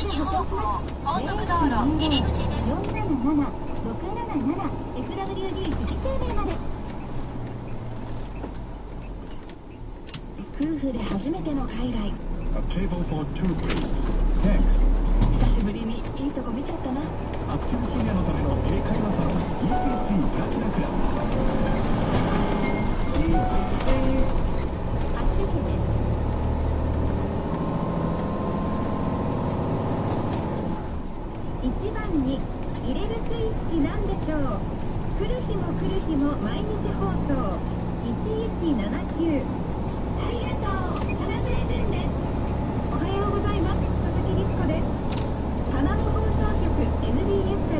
右方向高速道路入り口です。477-677FWD 富士生命まで。夫婦で初めての海外。久しぶりにいいとこ見ちゃったな。アクティブシニアのための英会話サロン ECC プラチナクラブ。1番に入れるスイッチなんでしょう。来る日も来る日も毎日放送1179。ありがとう。7000円です。おはようございます。佐々木律子です。花の放送局 MBS から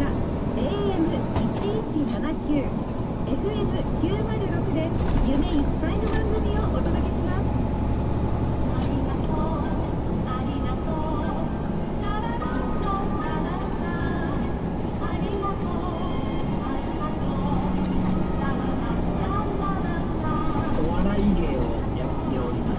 AM1179 FM906 で夢いっぱいの番組をお届けします。ありがとう、ありがとう、ラララララララ、ありがとう、ありがとう、ララララララ。お笑い芸をやっております。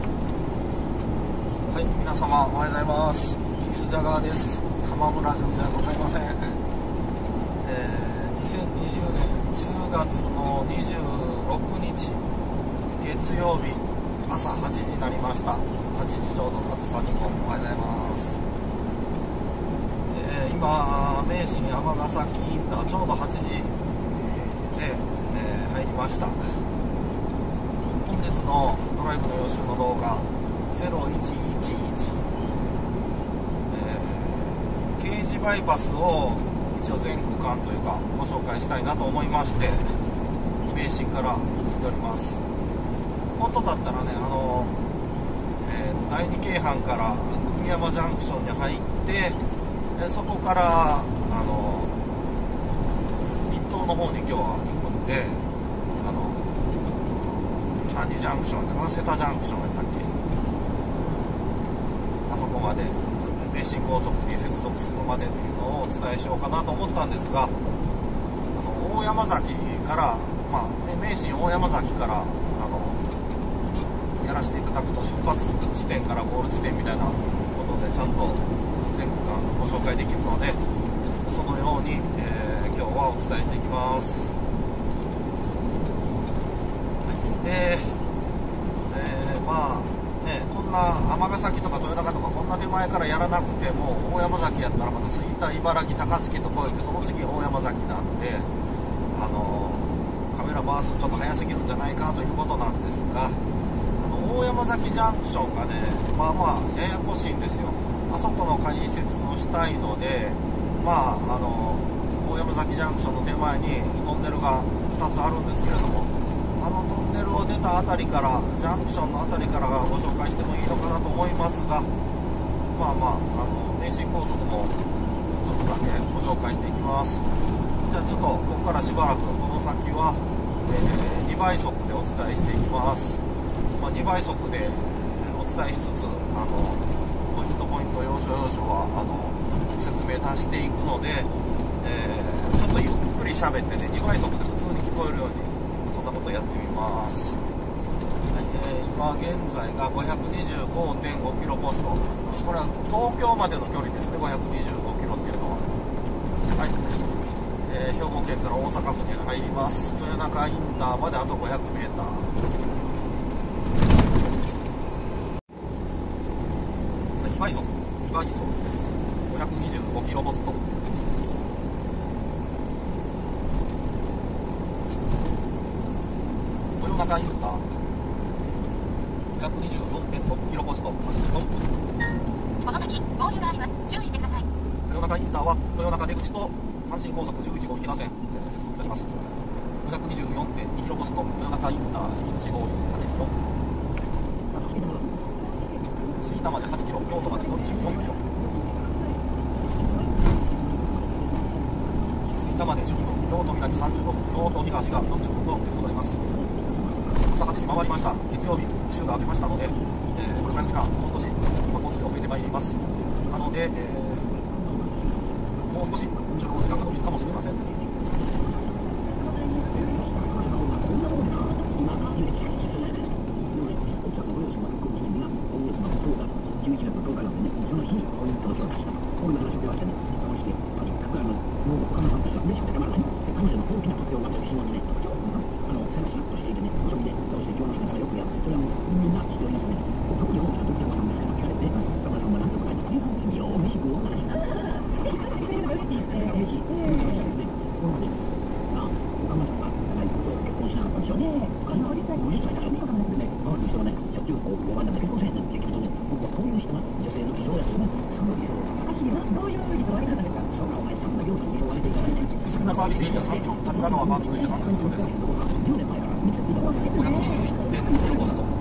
はい、皆様おはようございます。キスジャガーです。浜村淳ではございません。2020年10月の26日月曜日朝8時になりました。8時ちょうど。あずさにもおはようございます。今名神尼崎インターちょうど8時で、入りました。本日のドライブの予習の動画0111、京滋バイパスを一応全区間というかご紹介したいなと思いまして名神から行っております。本当だったらね第二京阪から久美山ジャンクションに入ってそこから日東の方に今日は行くんで何ジャンクションやったかな、瀬田ジャンクションやったっけ、あそこまで名神高速に接続するまでっていうのをお伝えしようかなと思ったんですが、大山崎から、名神大山崎からやらせていただくと出発地点からゴール地点みたいなことでちゃんと全区間ご紹介できるので、そのように、今日はお伝えしていきます。で、こんな尼崎とか豊中とかこんな手前からやらなくても大山崎やったらまた吹田、茨城、高槻と越えてその次大山崎なんでカメラ回すのちょっと早すぎるんじゃないかということなんですが、大山崎ジャンクションがねややこしいんですよ。あそこの解説をしたいので大山崎ジャンクションの手前にトンネルが2つあるんですけれども、トンネルを出たあたりからジャンクションのあたりからご紹介してもいいのかなと思いますが、名神高速もちょっとだけご紹介していきます。じゃあちょっとここからしばらくこの先は、2倍速でお伝えしていきます。2倍速でお伝えしつつポイント要所要所は説明足していくので、ちょっとゆっくり喋ってね2倍速で普通に聞こえるようにそんなことやってみます。今現在が 525.5 キロポスト。これは東京までの距離ですね。525キロっていうのは、兵庫県から大阪府に入ります。豊中インターまであと 500m。2倍速です。525キロポスト。豊中インター 524.6 キロポスト84分。 この先合流があります。注意してください。 豊中インターは豊中出口と阪神高速11号池田線接続いたします。 524.2 キロポスト豊中インター入り口合流8時4分。吹田まで8キロ、京都まで44キロ、吹田まで10分、京都南35分、京都東が40分とございます。朝8時回りました。月曜日週が明けましたので、これぐらいの時間もう少し今交通量増えてまいります。なので、もう少し駐留時間が伸びるかもしれません。11月10日のその日ポイントを紹介します。 杉名サービスエリア3キロ、桂川パーキングエリア31キロです。521.5 ポスト。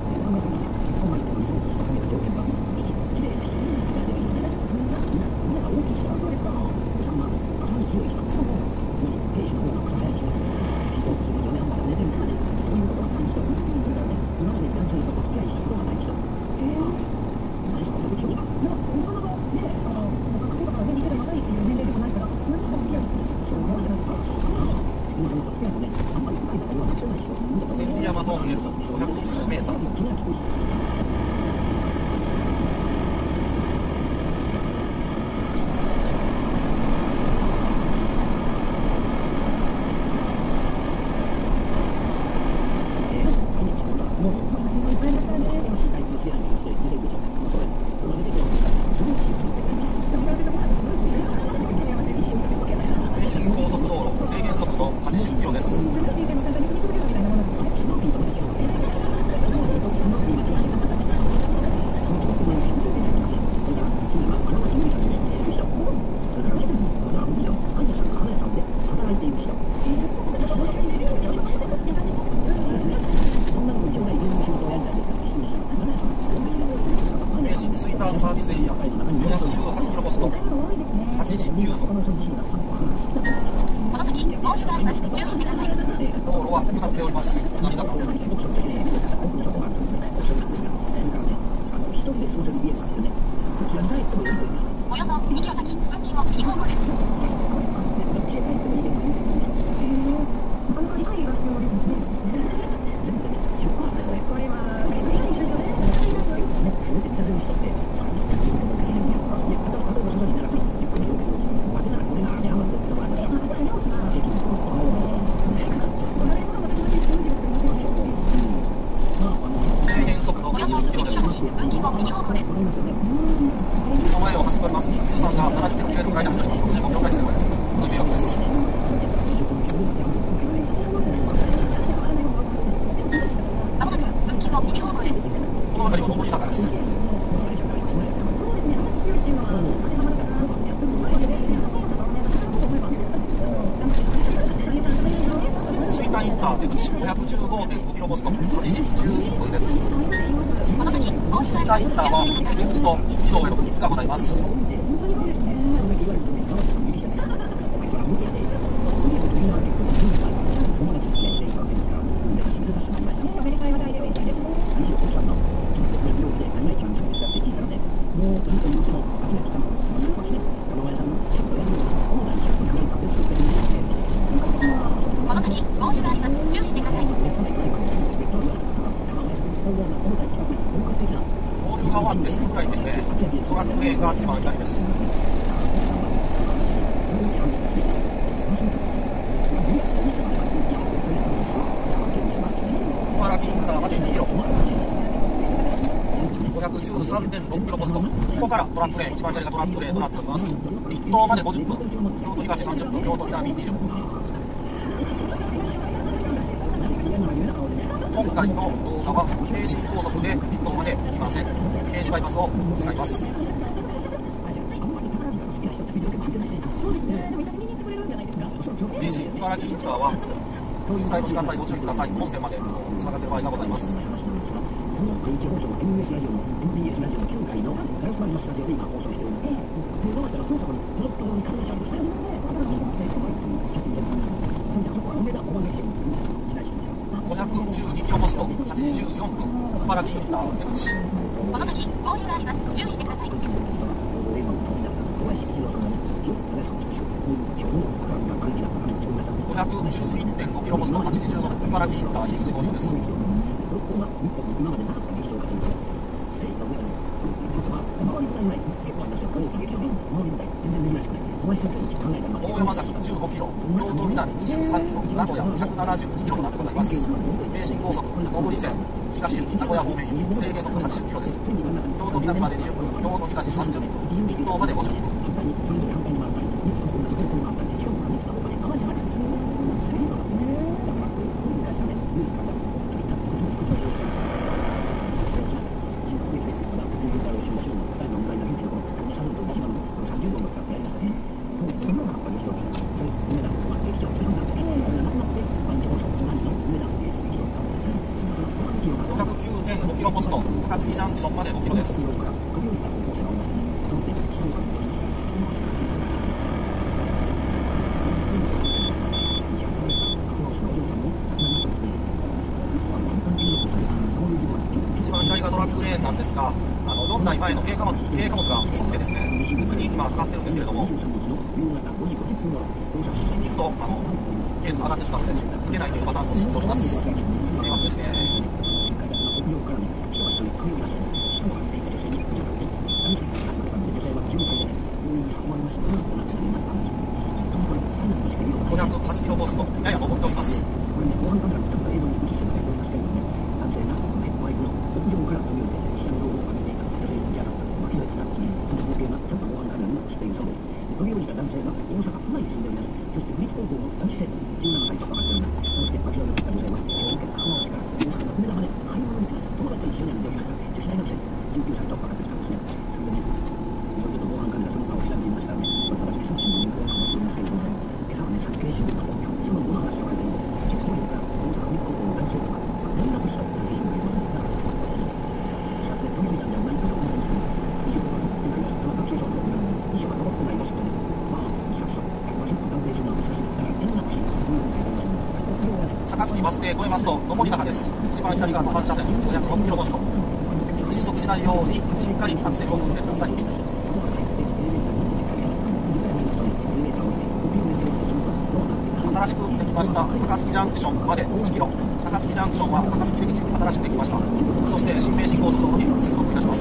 千里山トンネル510メーター。名神高速道路制限速度80キロです。名神吹田サービスエリア518キロポスト8時9分。道路は下っております。下り坂。 およそ2キロ先、運賃を右方向です。制限速度80キロです。運賃を右方向です。 前を走っております日通さんが70キロくらいで走っております。65キロくらいですね。これ迷惑です。 まもなく運賃を右方向です。 この辺りは上り坂です。吹田インター出口515.5 キロポスト8時11分です。吹田インターは出口と近畿道への分岐がございます。 この先、ゴールがあります。注意してください。 合流が終わってすぐくらいですね。トラック A が一番左です。茨城インターまで2キロ。513.6 キロポスト。ここからトラック A、一番左がトラック A となっております。立東まで50分。京都東30分、京都南20分。今回の動画は名神高速で立東まで行きません。京滋バイパスを使います。名神茨城インターは渋滞の時間帯ご注意ください。本線までつながっている場合がございます。512キロポスト8時14分茨城インター出口。 この先、合流があります。注意してください。 511.5 キロポスト8時15分茨城インター入り口合流です。 大山崎15キロ、京都南23キロ、名古屋172キロとなってございます。名神高速上り線東行き名古屋方面行き制限速度80キロです。京都南まで20分、京都東30分、日東まで50分。509.5 キロポスト、高槻ジャンクションまで5キロです。一番左がトラックレーンなんですが、4台前の軽貨物が遅くてですね、抜きに今かかってるんですけれども、引きに行くとペースが上がってしまって抜けないというパターンを知っております。迷惑ですね。508キロポスト、やや上っております。高槻バス停越えますと上り坂です。一番左が反車線506キロポスト。失速しないようにしっかりアクセルを踏んでください。新しくできました高槻ジャンクションまで1キロ。高槻ジャンクションは高槻出口新しくできました。そして新名神高速道路に接続いたします。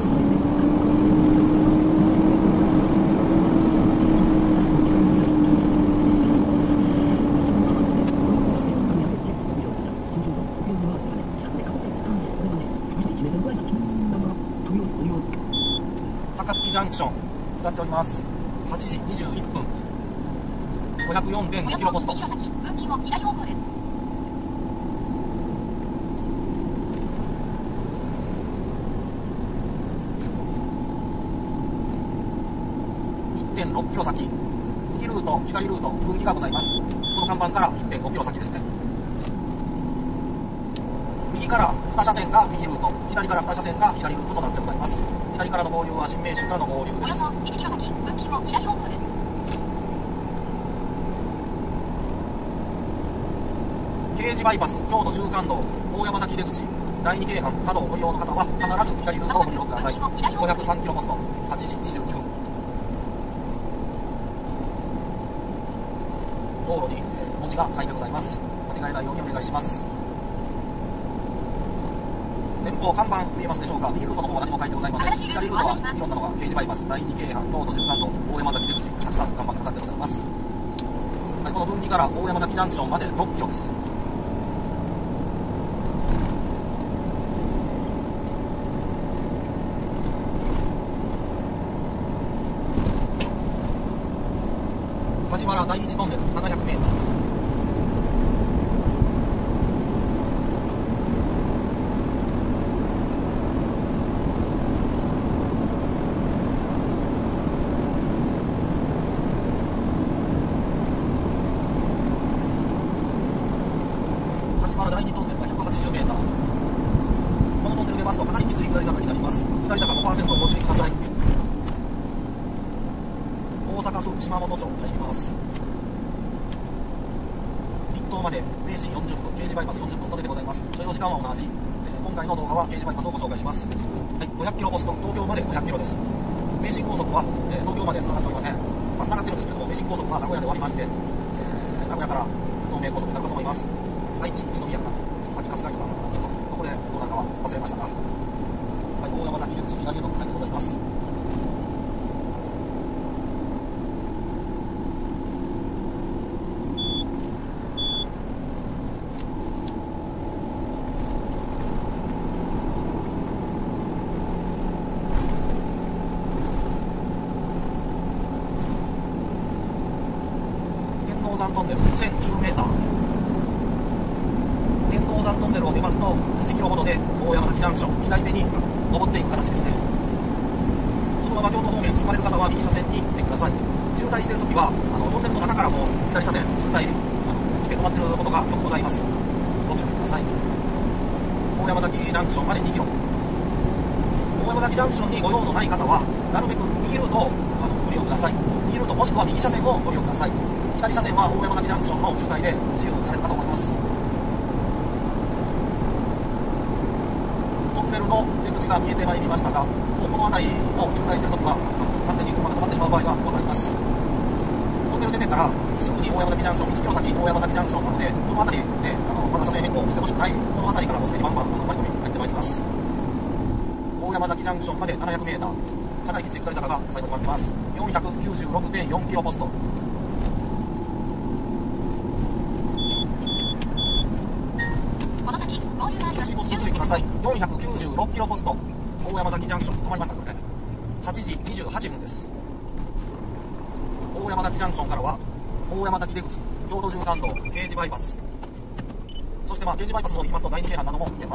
高槻ジャンクション下っております。8時21分 504.5 キロポスト。1.6 キロ先、右ルート左ルート分岐がございます。この看板から 1.5 キロ先ですね。右から2車線が右ルート、左から2車線が左ルートとなってございます。左からの合流は新名神からの合流です。京慈バイパス京都縦貫道大山崎出口第2京阪などをご利用の方は必ず左ルートをご利用ください。503キロポスト、8時22分。道路に文字が書いてございます。間違えないようにお願いします。前方看板見えますでしょうか。右ルートの方は何も書いてございません。左ルートはいろんなのが京慈バイパス第2京阪京都縦貫道大山崎出口たくさん看板がかかってございます。はい、この分岐から大山崎ジャンクションまで6キロです。梶原第1トンネル700メートル。梶原第2トンネルが180メーター。このトンネル出ますとかなりきつい下り坂になります。下り坂 5% ご注意ください。大阪府島本町に入ります。立東まで名神40分、京慈バイパス40分と出てございます。所要時間は同じ。今回の動画は京慈バイパスをご紹介します。はい、500キロポスト、東京まで500キロです。名神高速は、東京まで繋がっておりません。繋がってるんですけども、名神高速は名古屋で終わりまして、名古屋から東名高速になるかと思います。愛知、一宮から、先春日井とかあるのかなと、ここでどうなるかは忘れましたが、はい、大山崎出口左へと書いてございます。 山トンネル 1010m、 天王山トンネルを出ますと1キロほどで大山崎ジャンクション、左手に登っていく形ですね。そのまま京都方面進まれる方は右車線にいてください。渋滞しているときはトンネルの中からも左車線渋滞して止まっていることがよくございます。ご注意ください。大山崎ジャンクションまで2キロ。大山崎ジャンクションにご用のない方はなるべく右ルートをご利用ください。右ルートもしくは右車線をご利用ください。左車線は大山崎ジャンクションの渋滞で不自由されるかと思います。トンネルの出口が見えてまいりましたが、もうこの辺りの渋滞しているときは完全に車が止まってしまう場合がございます。トンネル出てからすぐに大山崎ジャンクション、1キロ先大山崎ジャンクションなので、この辺りでまだ車線変更してほしくない、この辺りからもすでにバンバン割り込み入ってまいります。大山崎ジャンクションまで 700m、 かなりきつい下り坂が最後に待ってます。 496.4 キロポスト。ご注意ください。496キロポスト、大山崎ジャンクション止まりましたからね。8時28分です。大山崎ジャンクションからは大山崎出口、京都縦貫道、京滋バイパス、そして京滋バイパスも行きますと第二京阪なども行けます。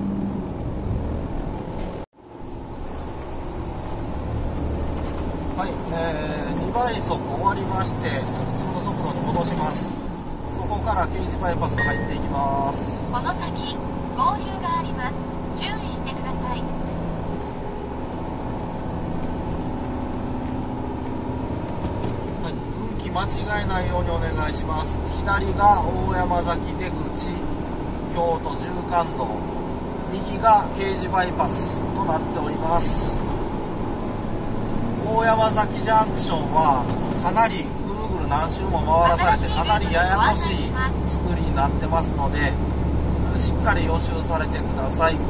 はい、2倍速終わりまして普通の速度に戻します。ここから京滋バイパス入っていきます。 この先合流があります。注意してください。 はい、分岐間違えないようにお願いします。左が大山崎出口、京都縦貫道、右が京滋バイパスとなっております。大山崎ジャンクションはかなりぐるぐる何周も回らされてかなりややこしい作りになってますので、しっかり予習されてください。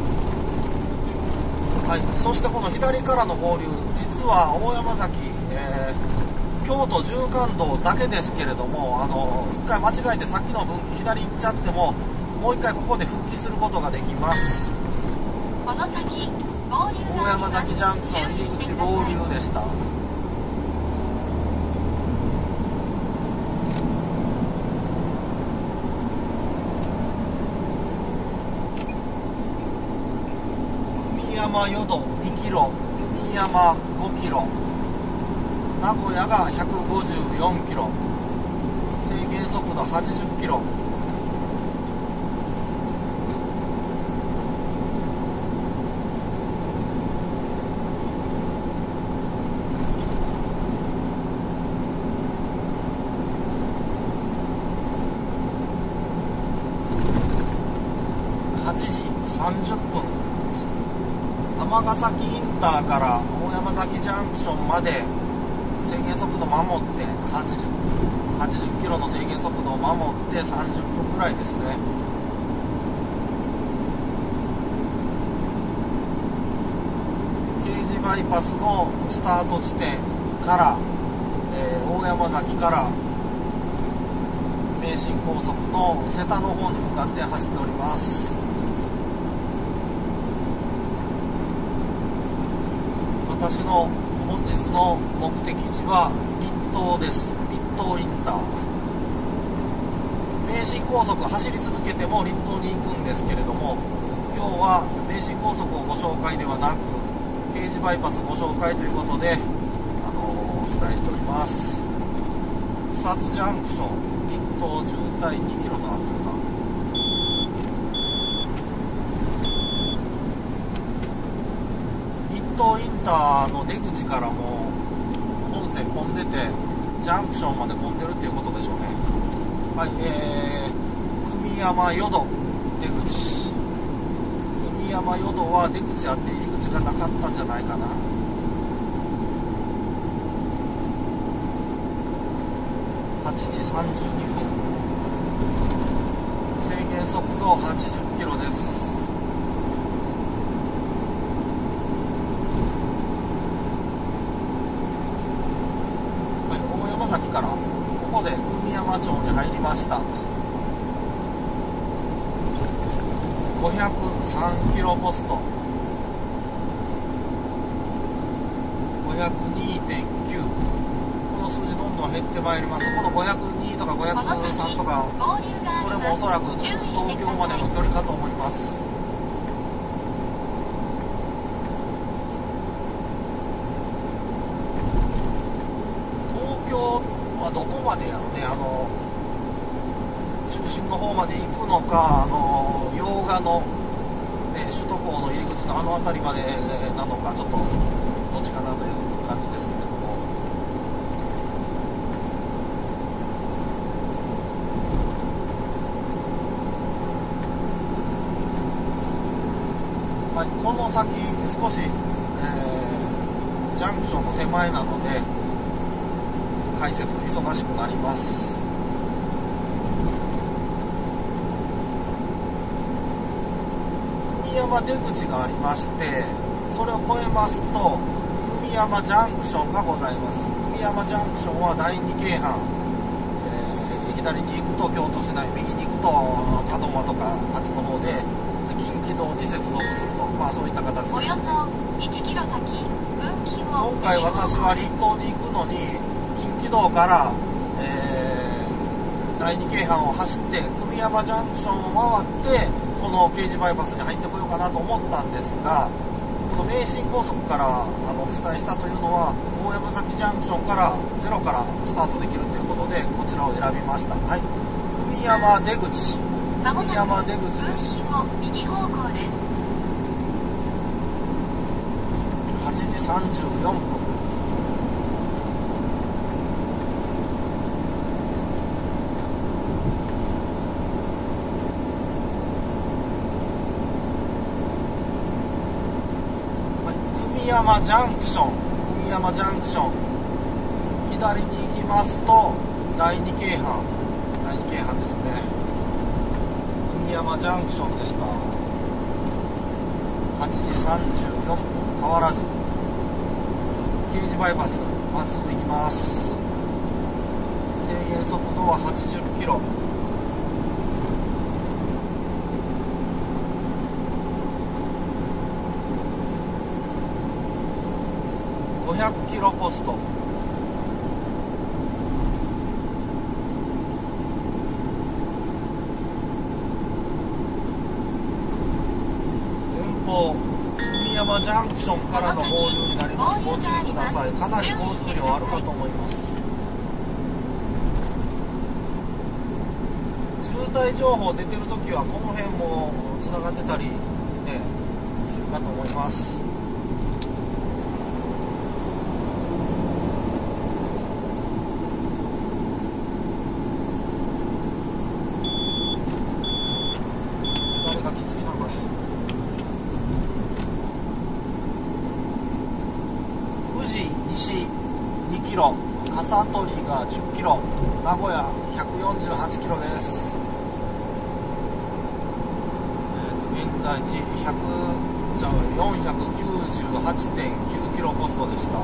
はい、そしてこの左からの合流、実は大山崎、京都縦貫道だけですけれども、一回間違えてさっきの分岐左行っちゃってももう一回ここで復帰することができます。 この先合流大山崎ジャンクション入り口合流でした。久美山淀2キロ、久美山5キロ、名古屋が154キロ、制限速度80キロ。8時30分、尼崎インターから大山崎ジャンクションまで制限速度守って80キロの制限速度を守って30分ぐらいですね。京滋バイパスのスタート地点から、大山崎から名神高速の瀬田の方に向かって走っております。私の本日の目的地は立東です。立東インター。名神高速走り続けても立東に行くんですけれども、今日は名神高速をご紹介ではなく京滋バイパスご紹介ということで、お伝えしております。草津ジャンクション立東渋滞2キロとなってるな。立東インターの出口からも本線混んでてジャンクションまで混んでるっていうことでしょうね。はい、久美山淀出口、久美山淀は出口あって入り口がなかったんじゃないかな。8時32分、制限速度80キロです。はい、大山崎からここで久美山町に入りました。503キロポスト、502.9、この数字どんどんどん減ってまいります。この502とか503とか、これもおそらく東京までの距離かと思います。東京はどこまでやろね、中心の方まで行くのか、洋画の、ね、首都高の入り口の辺りまでなのか、ちょっとどっちかなという感じですけれども、はい、この先少し、ジャンクションの手前なので解説忙しくなります。久美山出口がありまして、それを越えますと久美山ジャンクションがございます。久美山ジャンクションは第2京阪、左に行くと京都市内、右に行くと門真とかあっちの方で近畿道に接続すると、そういった形ですね。今回私は立東に行くのに近畿道から、第2京阪を走って久美山ジャンクションを回ってこの京滋バイパスに入ってこようかなと思ったんですが、この名神高速からお伝えしたというのは大山崎ジャンクションからゼロからスタートできるということでこちらを選びました。はい、久美山出口、久美山出口です。 右方向です。 8時34分。久美山ジャンクション、久美山ジャンクション、左に行きますと第2京阪、第2京阪ですね。久美山ジャンクションでした。8時34分、変わらず京滋バイパスまっすぐ行きます。制限速度は80キロ。500キロポスト。前方久美山ジャンクションからの合流になります。ご注意ください。かなり交通量あるかと思います。渋滞情報出てるときはこの辺もつながってたり、ね、するかと思います。西2キロ、笠取が10キロ、名古屋148キロです。現在地498.9 キロポストでした。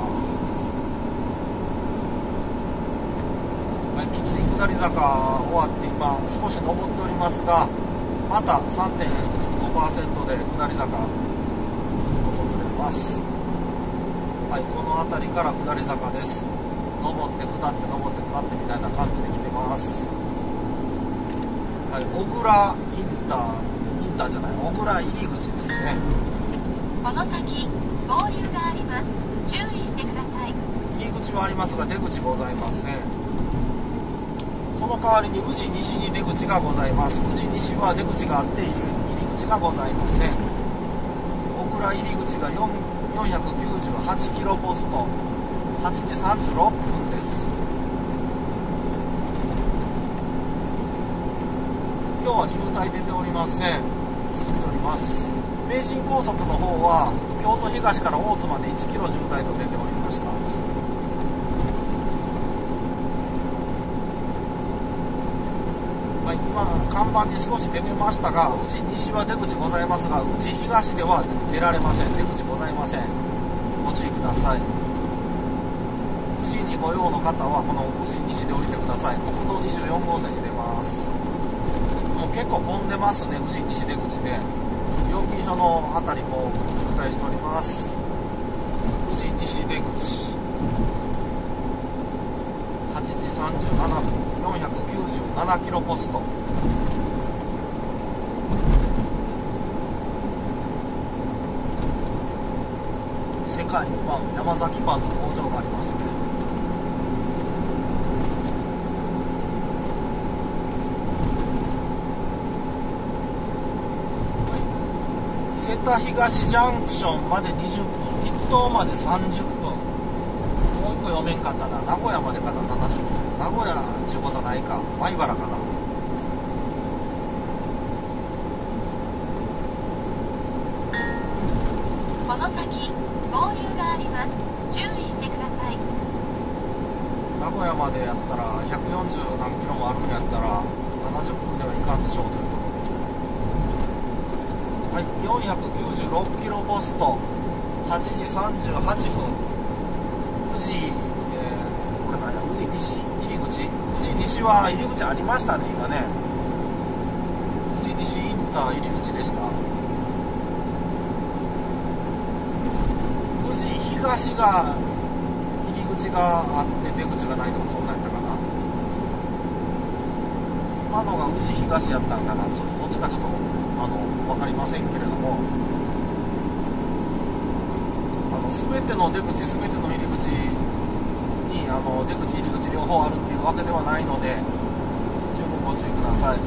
きつい下り坂終わって今少し上っておりますが、また 3.5% で下り坂訪れます。はい、この辺りから下り坂です。上って下って上って下ってみたいな感じで来てます。はい、小倉インターじゃない、小倉入り口ですね。 この先合流があります。注意してください。 入り口はありますが出口ございません。その代わりに宇治西に出口がございます。宇治西は出口があって入り口がございません。小倉入り口が498キロポスト、8時36分です。今日は渋滞出ておりません。過ぎております。名神高速の方は京都東から大津まで1キロ渋滞と出ておりました。今看板に少し出てましたが、宇治西は出口ございますが、宇治東では出られません。出口ございません。ご注意ください。宇治にご用の方はこの宇治西で降りてください。国道24号線に出ます。もう結構混んでますね、宇治西出口で。料金所の辺りも渋滞しております。宇治西出口8時 7キロポスト。世界にパン、山崎パンの工場がありますね。瀬田東ジャンクションまで20分、一東まで30分。もう一個読めんかったな。名古屋までかな、70分。名古屋ちゅうことないか、米原かな。 この先合流があります。注意してください。 名古屋までやったら140何キロもあるんやったら70分ではいかんでしょうということで、はい、496キロポスト、8時38分、宇治、これ何や、宇治西入り口、宇治西は入り口ありましたね、今ね。宇治西インター入り口でした。宇治東が入り口があって出口がないとか、そんなんやったかな。今のが宇治東やったんかな、ちょっとどっちかちょっと分かりませんけれども、全ての出口、全ての入り口に出口入り口両方あるっていうわけではないので、十分ご注意ください。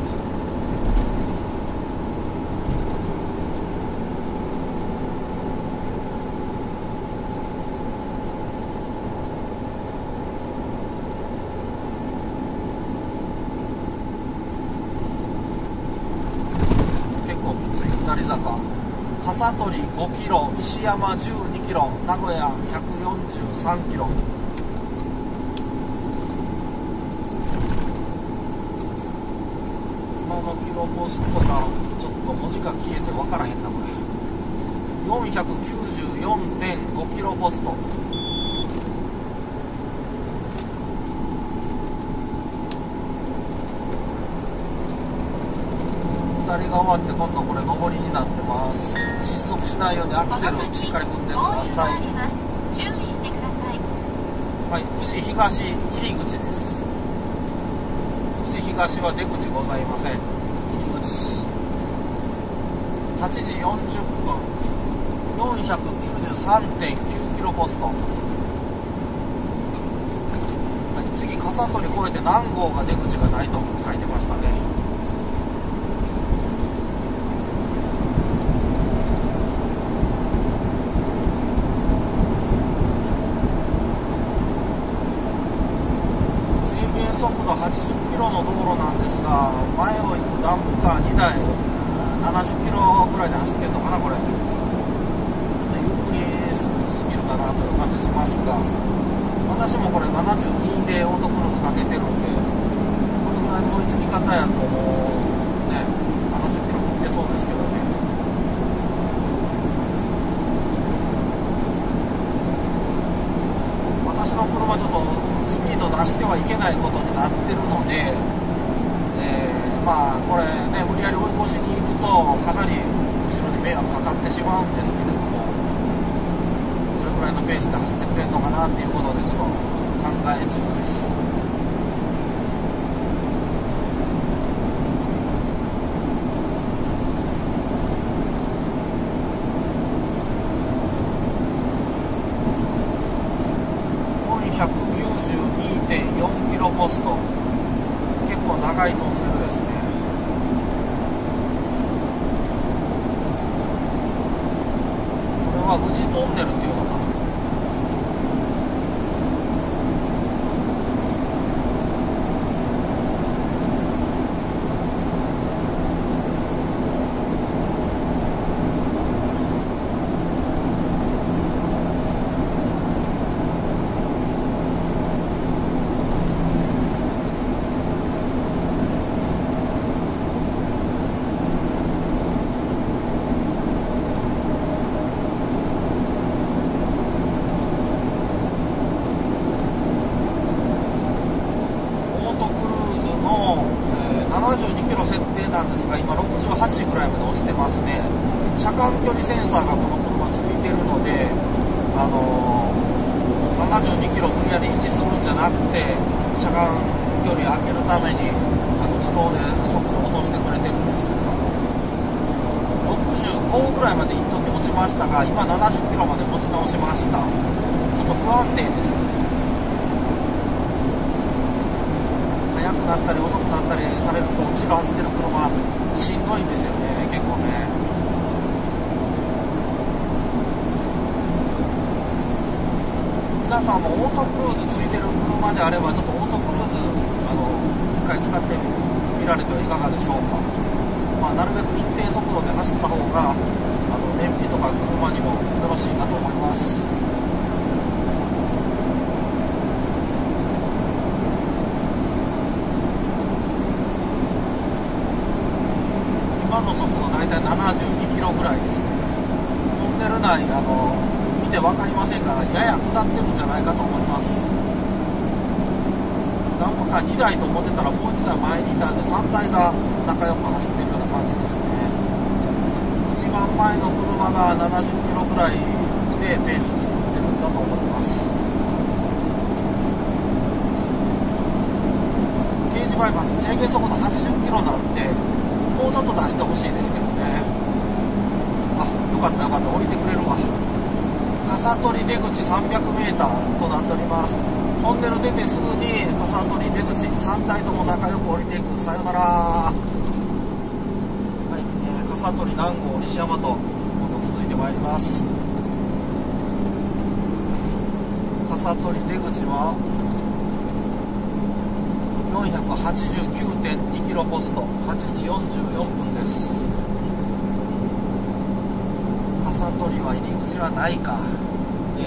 結構きつい下り坂。笠取5キロ、石山12キロ、名古屋143キロ。今のキロポストがちょっと文字が消えて分からへんな、これ。494.5 キロポスト。下りが終わって今度これ上りになってます。失速しないようにアクセルしっかり踏んでください。 注意してください。 はい、宇治東入り口です。宇治東は出口ございません。入り口8時40分、493.9 キロポスト。はい、次笠取越えて何号が出口がないと書いてましたね。速度80キロの道路なんですが、前を行くダンプカー2台70キロぐらいで走ってるのかな、これ。ちょっとゆっくりすぎるかなという感じしますが、私もこれ72でオートクルーズかけてるんで、これぐらいの追いつき方やともうね、70キロ切ってそうですけどね。私の車ちょっとスピード出してはいけないことになってるので、まあこれね、無理やり追い越しに行くとかなり後ろに迷惑かかってしまうんですけれども、どれぐらいのペースで走ってくれるのかなっていうことでちょっと考え中です。492.4 キロポスト、結構長いトンネルですね。これは宇治トンネルっていうのかな。72キロ設定なんですが、今68ぐらいまで落ちてますね。車間距離センサーがこの車ついてるので、72キロ無理やり維持するんじゃなくて、車間距離開けるために自動で速度落としてくれてるんですけど、65ぐらいまで一時落ちましたが、今70キロまで持ち直しました。ちょっと不安定ですよね。速くなったり遅くなったりされると、後ろ走ってる車しんどいんですよね、結構ね。皆さんもオートクルーズついてる車であれば、ちょっとオートクルーズ一回使ってみられてはいかがでしょうか。なるべく一定速度で走った方が燃費とか車にもよろしいかと思います。今の速度だいたい72キロぐらいですね。トンネル内見て分かりませんが、やや下ってるんじゃないかと思います。ダンプカー2台と思ってたらもう1台前にいたんで、3台が仲良く走ってるような感じですね。一番前の車が70キロぐらいでペース作ってるんだと思います。刑事バイパス制限速度80キロなんで、もうちょっと出してほしいですけどね。よかったよかった、降りてくれるわ。笠取出口 300m となっております。トンネル出てすぐに笠取出口、3台とも仲良く降りていく。さよなら。はい、笠取南郷西大和、今度続いてまいります。笠取出口は 489.2 キロポスト、8時44分です。笠取は入り口はないかね。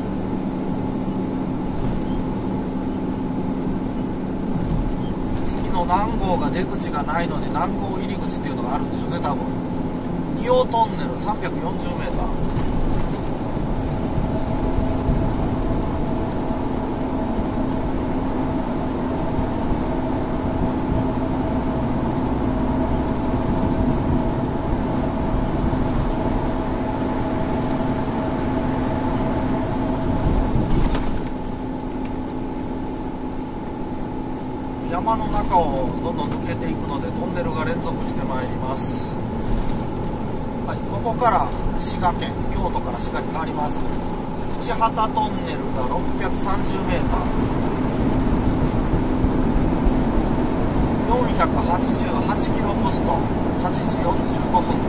南郷が出口がないので、南郷入り口っていうのがあるんでしょうね、多分。仁王トンネル 340m。山の中をどんどん抜けていくので、トンネルが連続してまいります。はい、ここから滋賀県、京都から滋賀に変わります。内畑トンネルが 630m、 488キロポスト、8時45分。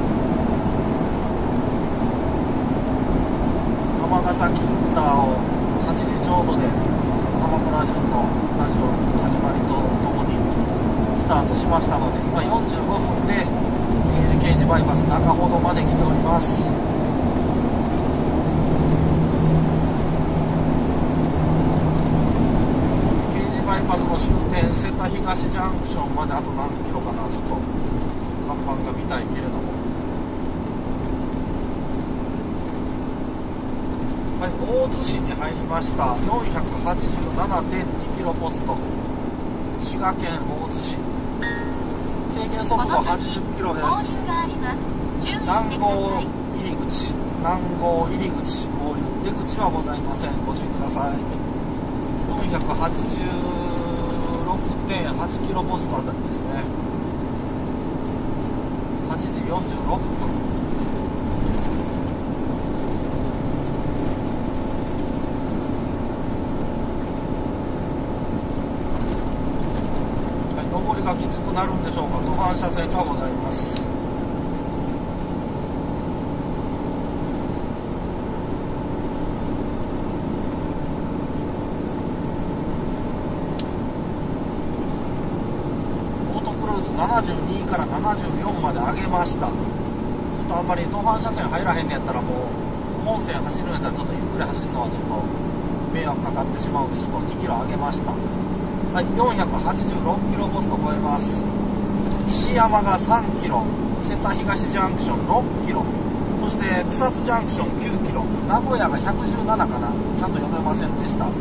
尼崎インターを8時ちょうどで浜村淳のラジオ始まりとともにスタートしましたので、今45分で、刑事バイパス中ほどまで来ております。刑事バイパスの終点瀬田東ジャンクションまであと何キロかな、ちょっと看板が見たいけれども。はい、大津市に入りました。 487.2 キロポスト、滋賀県大津市。制限速度80キロです。南郷入り口、南郷入り口合流、出口はございません、ご注意ください。 486.8 キロポストあたりですね。8時46分。上りがきつくなるんでしょうか。途半車線がございます。オートクルーズ72から74まで上げました。ちょっとあんまり途半車線入らへんねやったら、もう本線走るんやったらちょっとゆっくり走るのはちょっと迷惑かかってしまうんで、ちょっと2キロ上げました。はい、486キロポスト超えます。石山が3キロ、瀬田東ジャンクション6キロ、そして草津ジャンクション9キロ、名古屋が117かな、ちゃんと読めませんでした。はい、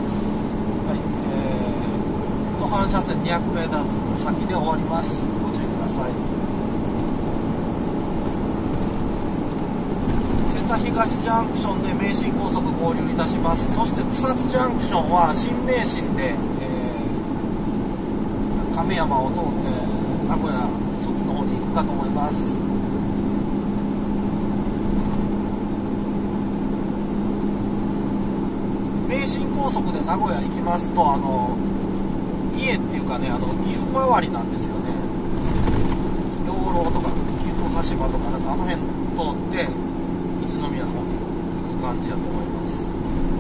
途半車線 200m 先で終わります。ご注意ください。瀬田東ジャンクションで名神高速合流いたします。そして草津ジャンクションは新名神で、 亀山を通って名古屋そっちの方に行くかと思います。名神高速で名古屋行きますと家っていうかね岐阜周りなんですよね。養老とか岐阜羽島とかなんかあの辺通って一宮の方に行く感じだと思います。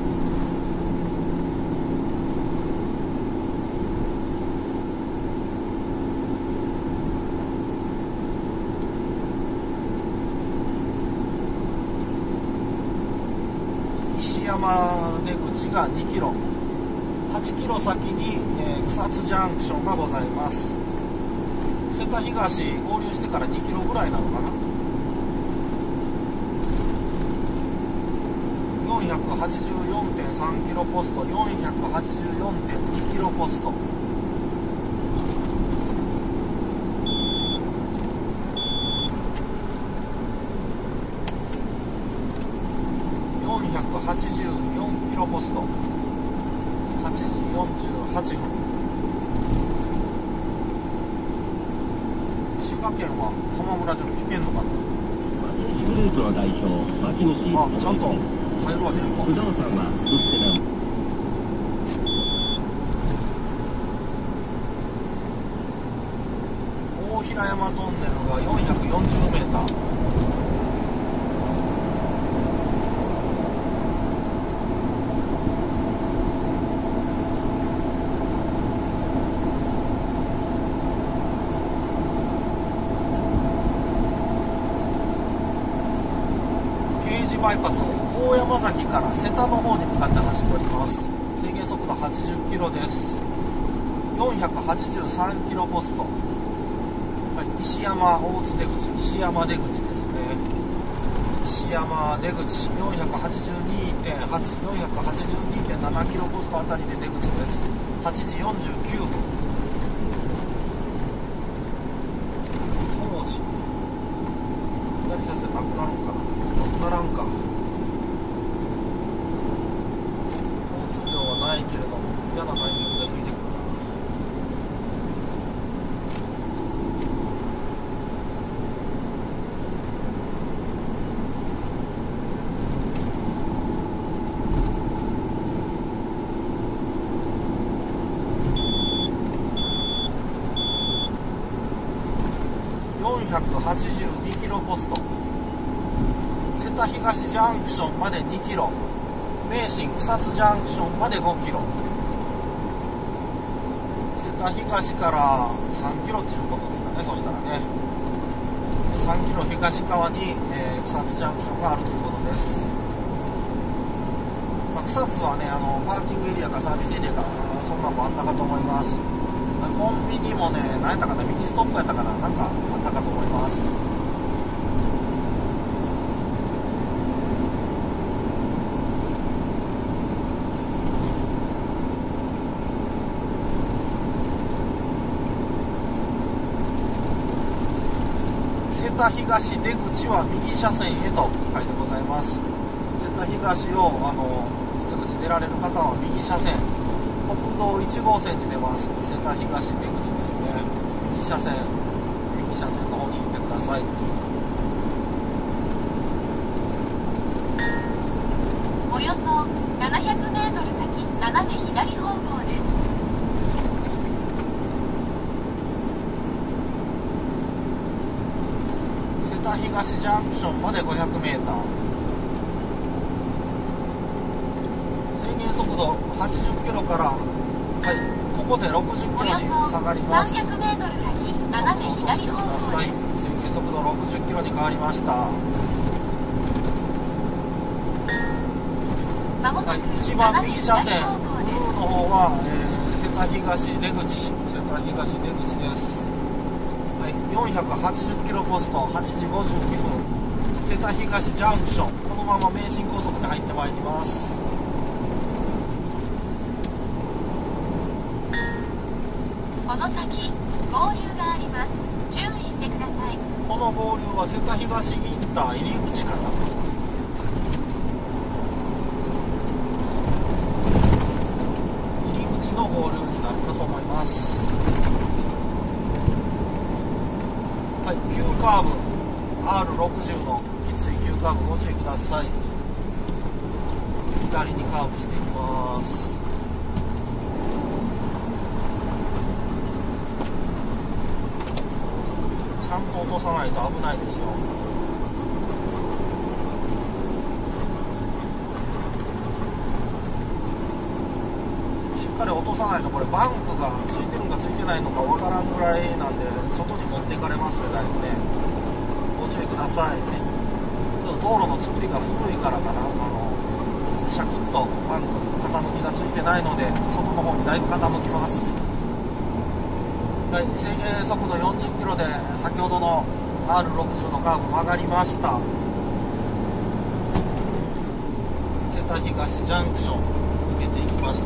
石山出口が2キロ、8キロ先に、草津ジャンクションがございます。瀬田東合流してから2キロぐらいなのかな。484.3 キロポスト、484.2 キロポスト。484キロポスト、8時48分。滋賀県は浜村城聞けんのかな。 グループの代表、牧主。 あ、ちゃんと入るわけやんか。 不動産は打ってな。 大平山トンネルが440メーター。バイパス大山崎から瀬田の方に向かって走っております。制限速度80キロです。483キロポスト、はい、石山大津出口、石山出口ですね。石山出口 482.8、482.7 キロポストあたりで出口です。8時49分。工事左車線なくなるんかな。ならんか。交通量はないけれども嫌なタイミングで抜いてくるな。482キロポスト、瀬田東ジャンクションまで2キロ、名神草津ジャンクションまで5キロ、瀬田東から3キロということですかね。そしたらね3キロ東側に、草津ジャンクションがあるということです。草津はねパーキングエリアかサービスエリアかそんなのもあったかと思います。コンビニもね何やったかな、ミニストップやったかな、なんかあったかと思います。瀬田東出口は右車線へと書いてございます。瀬田東を出口出られる方は右車線、国道1号線に出ます。瀬田東出口ですね。右車線の方に行ってください。 およそ700メートル先、斜め左方向です。 瀬田東ジャンクションまで500メーター。制限速度80キロから、はい、ここで60キロに下がります。 300メートル先、斜め左方向です。 制限速度60キロに変わりました。はい、一番右車線、ブルーの方は、瀬田東出口です。はい、480キロポスト、8時52分、瀬田東ジャンクション、このまま名神高速に入ってまいります。 この先、合流があります。注意してください。 この合流は瀬田東インター入り口かな。入り口の合流になるかと思います。 R60 のきつい急カーブご注意ください。左にカーブしていきます。ちゃんと落とさないと危ないですよ。しっかり落とさないと、これバンクがついてるのかついてないのかわからんぐらいなんで、外に持っていかれますね、だいぶね。ご注意ください。そう、道路の作りが古いからかな、シャキッとバンク傾きがついてないので、外の方にだいぶ傾きます。はい、制限速度40キロで先ほどの R60 のカーブ曲がりました。瀬田東ジャンクション抜けていきました。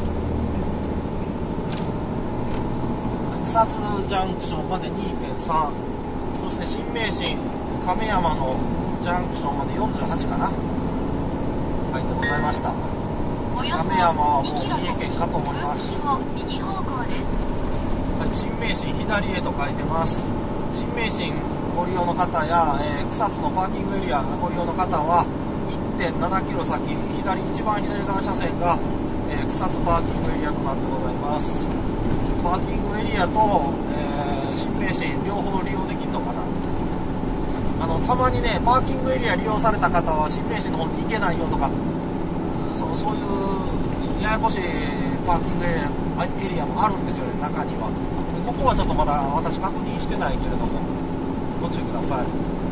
草津ジャンクションまで 2.3、 そして新名神亀山のジャンクションまで48かな、書いてございました。亀山はもう三重県かと思います。はい、新名神左へと書いてます。新名神ご利用の方や、草津のパーキングエリアご利用の方は 1.7 キロ先、一番左側車線が、草津パーキングエリアとなってございます。パーキングエリアと、新名神両方利用できるのかな。たまにね、パーキングエリア利用された方は新名神の方に行けないよとか、そういうややこしいパーキングエリアもあるんですよね、中には。ここはちょっとまだ私確認してないけれども、ご注意ください。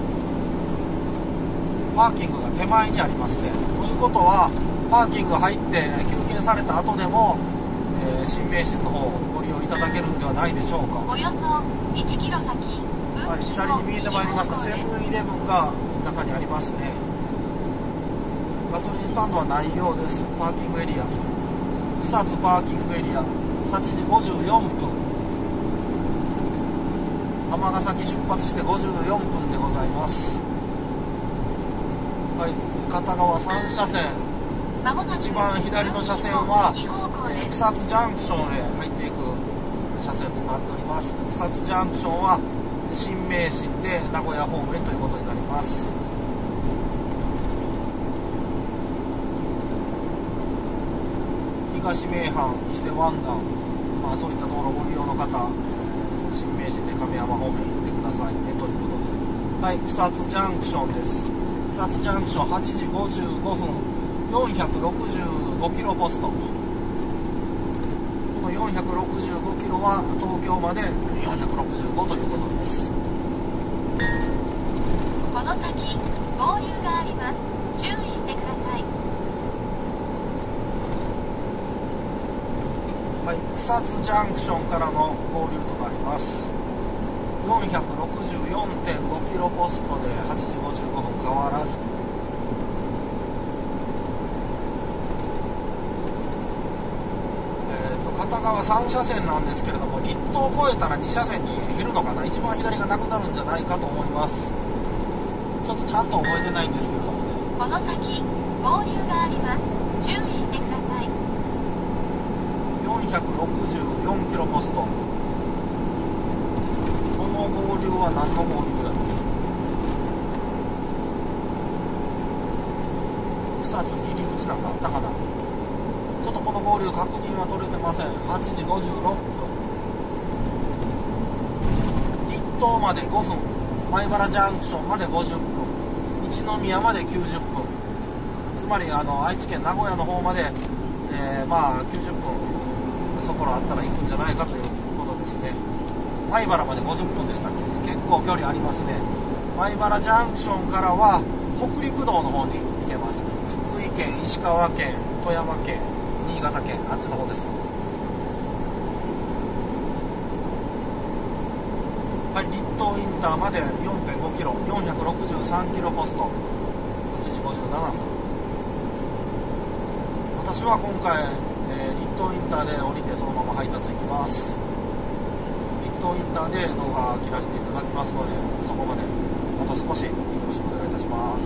パーキングが手前にありますね。ということは、パーキング入って休憩された後でも、新名神の方をご利用いただけるんではないでしょうか。 およそ1キロ先、 はい、左に見えてまいりましたセブンイレブンが中にありますね。ガソリンスタンドはないようです。パーキングエリア、草津パーキングエリア8時54分、尼崎出発して54分でございます。はい、片側3車線、一番左の車線は、草津ジャンクションへ入っていく車線となっております。草津ジャンクションは新名神で名古屋方面ということになります。東名阪、伊勢湾岸、そういった道路ご利用の方、新名神で亀山方面行ってくださいねということで、はい、草津ジャンクションです。草津ジャンクション8時55分、465キロポスト。この465キロは東京まで465ということです。 この先合流があります。注意してください。 はい、草津ジャンクションからの合流となります。464.5 キロポストで8時55分変わらず。片側3車線なんですけれども、立東を越えたら2車線に減るのかな、一番左がなくなるんじゃないかと思います。ちょっとちゃんと覚えてないんですけれどもね。 この先合流があります。注意してください。 464キロポスト。この合流は何の合流だろう。草津に入り口なんかあったかな。ちょっとこの合流確認は取れてません。8時56分。立東まで5分。米原ジャンクションまで50分。一宮まで90分。つまり愛知県名古屋の方まで、90分そこらあったら行くんじゃないかということですね。米原まで50分でしたっけ。結構距離ありますね。米原ジャンクションからは北陸道の方に行けます。福井県、石川県、富山県、新潟県、あっちの方です。はい、立東インターまで 4.5 キロ、463キロポスト、8時57分。私は今回、立東インターで降りてそのまま配達行きます。立東インターで動画切らせていただきますので、そこまであと少しよろしくお願いいたします。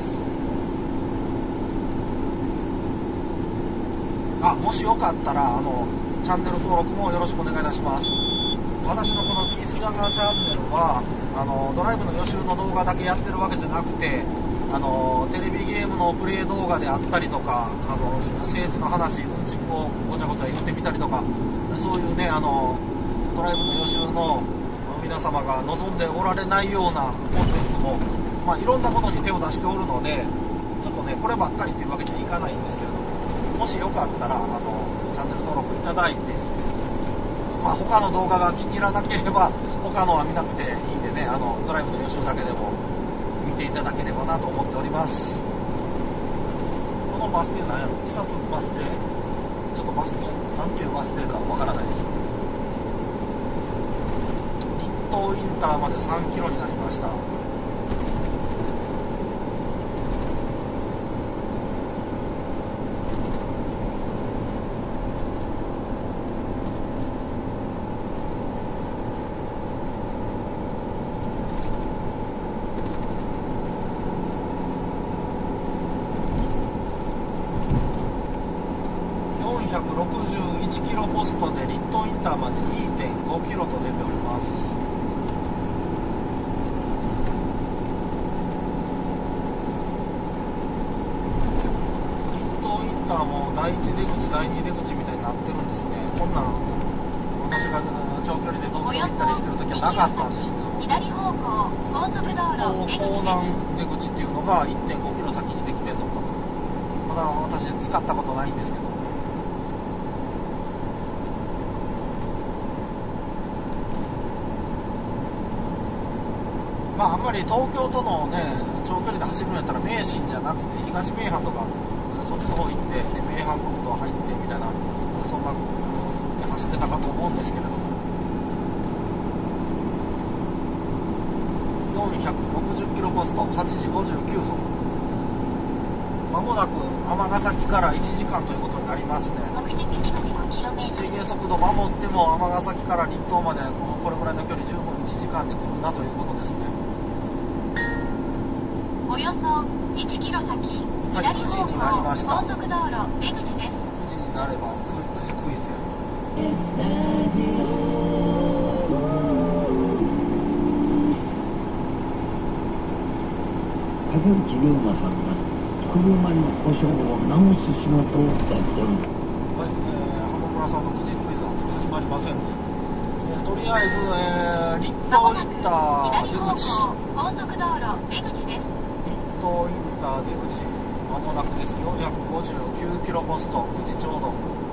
もしよかったらチャンネル登録もよろしくお願いいたします。 私のこのキース・ジャガーチャンネルはドライブの予習の動画だけやってるわけじゃなくて、テレビゲームのプレイ動画であったりとか、政治の話、うんちくをごちゃごちゃ言ってみたりとか、そういうねドライブの予習の皆様が望んでおられないようなコンテンツも、いろんなことに手を出しておるので、ちょっとねこればっかりっていうわけにはいかないんですけれども、もしよかったらチャンネル登録いただいて、他の動画が気に入らなければ他のは見なくていいんでね、ドライブの予習だけでも見ていただければなと思っております。このバス停なんやろ、視察バス停、ちょっとバス停なんていうバス停かわからないです。立東インターまで3キロになりました。461キロポストで立東インターまで 2.5 キロと出ております。立東インターも第1出口第2出口みたいになってるんですね。こんなん私が長距離で東京行ったりしてる時はなかったんですけども、 左方向高速道路出口港南出口っていうのが 1.5 キロ先にできてるのか、まだ私使ったことないんですけど、あんまり東京とのね長距離で走るんやったら名神じゃなくて東名阪とかそっちの方行って、で名阪国道入ってみたいな、そんな風に走ってたかと思うんですけれども、460キロポスト8時59分、まもなく尼崎から1時間ということになりますね。制限速度守っても尼崎から立東までこれぐらいの距離十分1時間で来るなということですね。 およそ1キロ先、 はい、9時になりました。 高速道路出口です。 9時になれば9時クイズや。 竹内涼真さんが車の故障を直す仕事をやっております。 はい、浜村さんの9時クイズは始まりませんね。とりあえず、立東インター出口、 高速道路出口です。 立東インター出口、まもなくです。459キロポスト、9時ちょうど。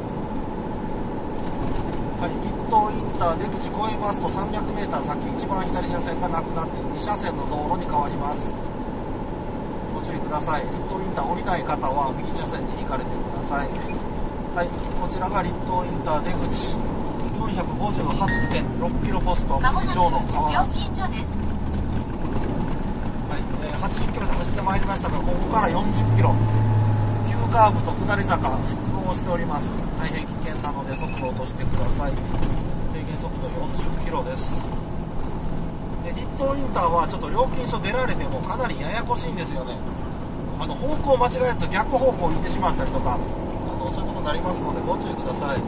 はい、立東インター出口越えますと300メーター先、一番左車線がなくなって2車線の道路に変わります。ご注意ください。立東インター降りたい方は右車線に行かれてください。はい、こちらが立東インター出口、458.6 キロポスト、9時ちょうど変わらず。80キロで走ってまいりましたが、ここから40キロ、急カーブと下り坂、複合しております。大変危険なので速度を落としてください。制限速度40キロです。で立東インターはちょっと料金所出られてもかなりややこしいんですよね。方向を間違えると逆方向行ってしまったりとか、そういうことになりますのでご注意ください。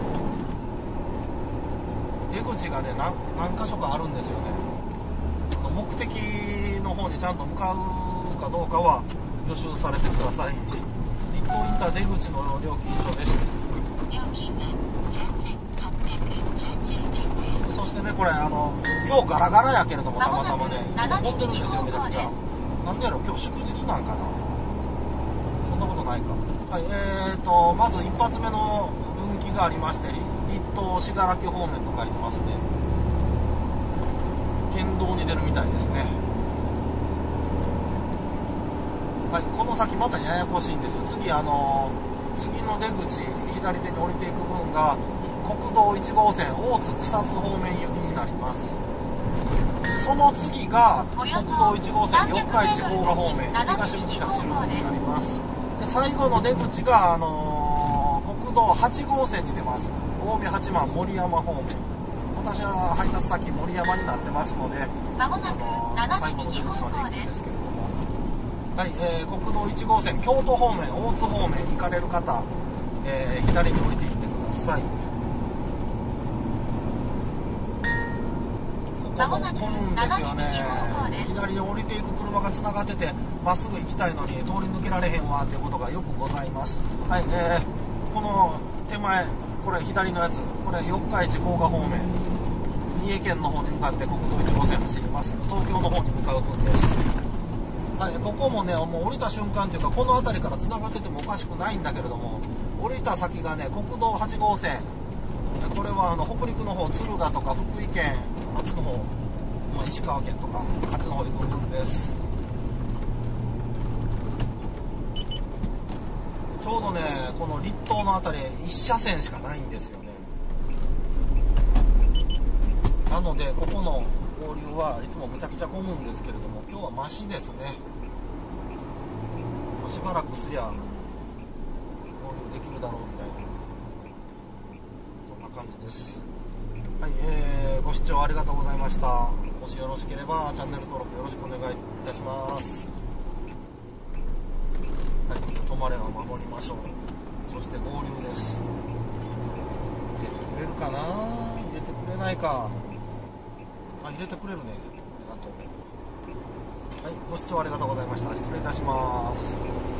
出口がね、何箇所かあるんですよね。目的の方にちゃんと向かうかどうかは予習されてください。立東インター出口の料金所です。そしてね、これ今日ガラガラやけれども、たまたまね、いつも混んでるんですよ、めちゃくちゃ。なんでやろ、今日祝日なんかな、そんなことないか。はい、まず一発目の分岐がありまして、立東信楽方面と書いてますね。県道に出るみたいですね。はい、この先またややこしいんですよ。次次の出口、左手に降りていく分が国道1号線大津草津方面行きになります。でその次が国道1号線四日市甲賀方面東向きに走る分になります。で最後の出口が、国道8号線に出ます。近江八幡森山方面。私は配達先森山になってますので、最後の出口まで行くんですけれども、はい、国道1号線京都方面大津方面行かれる方、左に降りていってください。 混むんですよね。左に降りていく車がつながってて、まっすぐ行きたいのに通り抜けられへんわっていうことがよくございます。はい、この手前、これ左のやつ、これ四日市甲賀方面、三重県の方に向かって国道1号線走りますので、東京の方に向かう分です。はい、ここもね、もう降りた瞬間というか、この辺りからつながっててもおかしくないんだけれども、降りた先がね、国道8号線、これは北陸の方、敦賀とか福井県、あっちの方、石川県とか、あっちの方行く分です。ちょうどね、この立東の辺り、1車線しかないんですよね。なので、ここの合流はいつもむちゃくちゃ混むんですけれども、今日はマシですね。しばらくすりゃ合流できるだろうみたいな、そんな感じです。はい、ご視聴ありがとうございました。もしよろしければチャンネル登録よろしくお願いいたします。はい、止まれは守りましょう。そして合流です。入れてくれるかな、入れてくれないか。あ、入れてくれるね。ありがとう。はい、ご視聴ありがとうございました。失礼いたします。